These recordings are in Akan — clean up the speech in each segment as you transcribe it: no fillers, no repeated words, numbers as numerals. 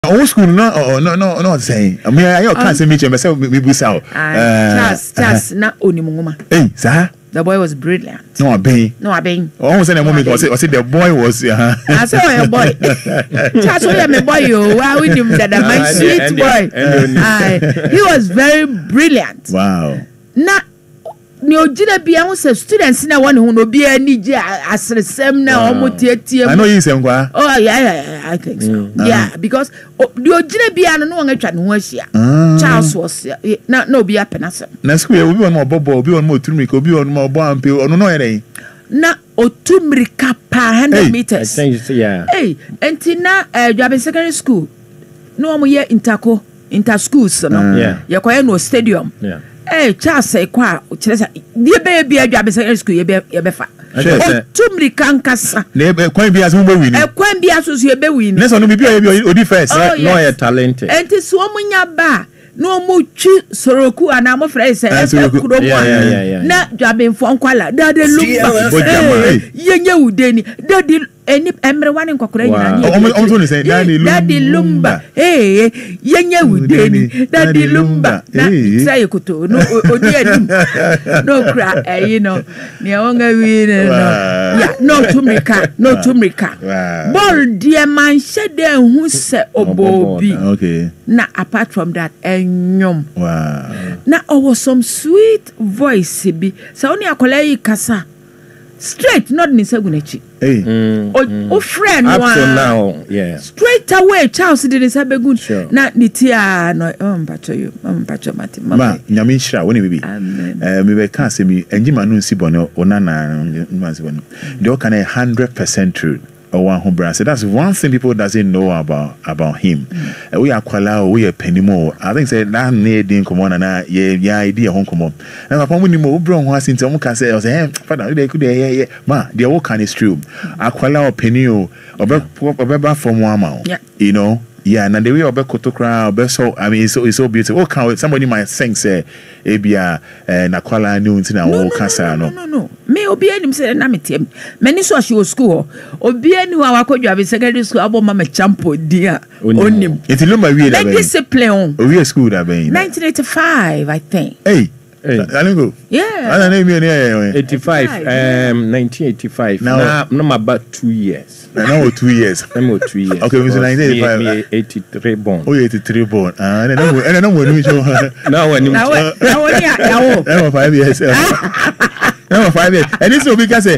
Old school, no, saying. I mean, I can't say me, myself, we out. Just not only Muma. Hey, sir. The boy was brilliant. No, I been. Almost in a moment, I said the boy was. I saw a boy. Just so I'm a boy, why would you that my sweet boy? He was very brilliant. Wow. Now, no, students now one who no be any as the same now. I know you say, oh, yeah, I think so. Yeah, because the Ojina no one tried was here. Charles was not no be a penasser. Next week, we want more bobo, be on more to make, be on more bomb, or no, any. Na otumrika pa 100 meters. Yeah. Hey, and Tina, you have a secondary school. No more year inter schools, no. Yeah. You're no stadium. Yeah. Hey, Charles say, qua, dear baby, a job secondary school, you be fat. Tumrika Cassa. Never quite be as we win. A quite be as you be win. Let's only be able first. No, a talented. And it's woman ya ba. No muchi soroku and I'm afraid say yeah. Na jabbing for Kwala. Daddy Lumba. Yenya Udeni. Daddy any everyone in Cochrane. Daddy Lumba. Hey, Yenya Udeni. Daddy Lumba. Say Kuto. No cry, you know. Neonga winner. Yeah, no tumrika. Ball dear man shed there who said Obobi. Okay. Now apart from that, wow. Now was some sweet voice be. So only a colleague kasa. Straight, not in Segunechi. Hey. Oh, friend, up to now, yeah. Straight away, Charles didn't have a good. Sure. Not Nitia, no, Pacho, you, Pacho Mati. Ma, Yamisha, when we be. Me can't see me, and Jima no Sibono, Onana, they can 100% true. Or one home brand. So that's one thing people doesn't know about him. We are Kuala, we are Penimo. I think say that need didn't come on and yeah idea home come on. And upon when you move brown was in some can say, I say, Father, they could ma, the all kind is true. Aquala or Penio or from one you know. Yeah, and the way of Bekotokra, so I mean, it's so beautiful. Oh, somebody might think, say, Abia, Nakwala, New Intina, or Casa. No. Me, Obian said, Namitim. Many so she was school. Obian, who I could have a secondary school, about Mamma Champo, dear. Only. It's Lumba, we like discipline. We are school, I mean. 1985, I think. Hey. I don't go. Yeah. I don't know. 85, 1985. Now, no, about 2 years. Now 2 years. I'm 2 years. Okay, we 1985. 83 born. Oh, 83 born. And I don't know when we show. Now, now, 5 years. No, 5 years. And this will be say,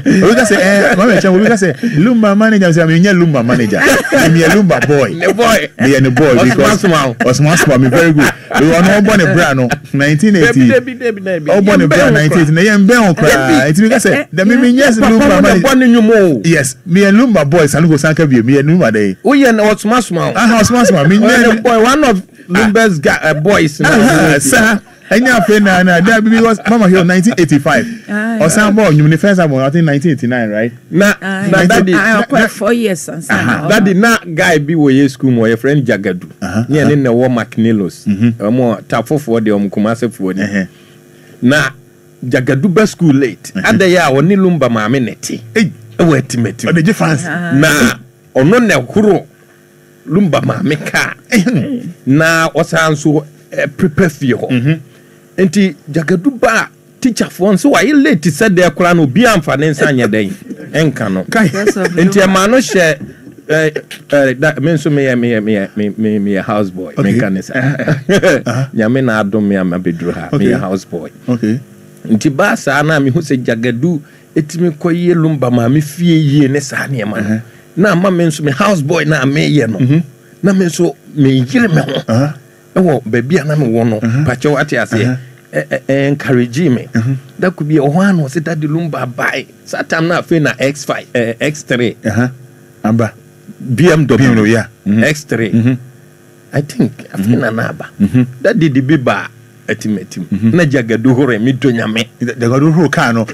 Lumba manager. I mean, Lumba manager. I'm a Lumba boy. The boy. Me and the boy because Osman me very good. We were not born a Brano 1980. Oh, born a Brano 1980. I am born cry. It's because the me yes Lumba manager. Yes, me and Lumba boys. Salugo Sanka be me and Lumba day. Oh yeah, Osman. Osman. Me boy, one of Lumba's boys. Sir. And now, that because Mama here 1985. Or some more, you first I think 1989, right? Nah, quite 4 years. That did not guy be where you school, my friend Jagadu. Yeah, then the war Macnilos. More tap for the Kumasa for the. Now, Jagadu best school late. At the year when Lumba Mamineti. Wait to meet the difference. Nah, or no, Kuro Lumba Mamika. Now, what's answer prepare for you. Enti Jagaduba teacher for so I late said there kura no bi amfa ne nsanya den enka no enti e ma no share that mean so me a houseboy me kan say nyame na adom me amabedru ha me a houseboy okay enti ba sa na me hu se Jagadu etimi koye Lumba ma me fie yie ne sa ne ma na ma me so me houseboy na me ye no na me so me yire me ho oh, baby, I'm one. Pacho, what I say, encourage me. That could be a one was it that the Lumba buy. Satam not fina X5, X3. Amba BMW, yeah. X3. I think I feel an abba. That did the biba at him. Na Jagadu hore me donya me. The Gadu Cano.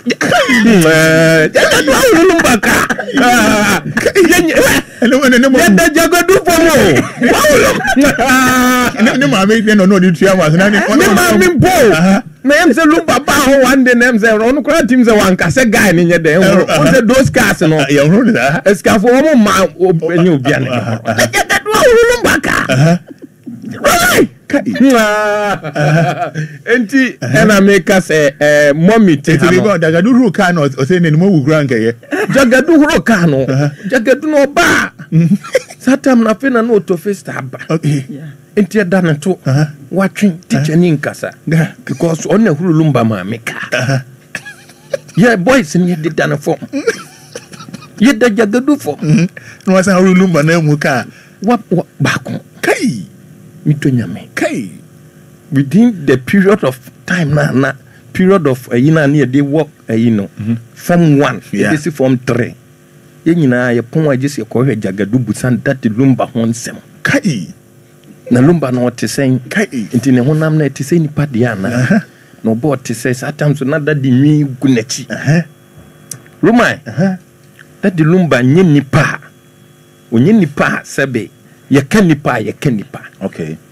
And the Jagadu for no, I made no the 3 hours. Names a Lumba Bao one day names a Ron Kratim the one Cassa guy in your day. What's those cars and all your rule? A scaffold, my open you. Lumba car. Really? Enti ena make us mommy take it go Jagadu ru car no o say ne mo wu grant ye Jagadu ru car no Jagadu no ba satam na fe na no to face tab okay enti da na to watwen teacher ni nkasa because on na huru Lumba ma make yeah boys ni dey da na form ye da Jagadu form no wa say huru Lumba na mu car what back kai mitonyame kai within the period of time na period of near they work form 1 this is form 3 ye nyina ye pon agese ko hwe Jagadu busan that Lumba honsem kai na Lumba no te sen kai nti ne honam na te sen nipa dia na no bo te sen sometimes na that di mi gunachi Rumai that the Lumba nyi nipa onye nipa sebe ye kan nipa okay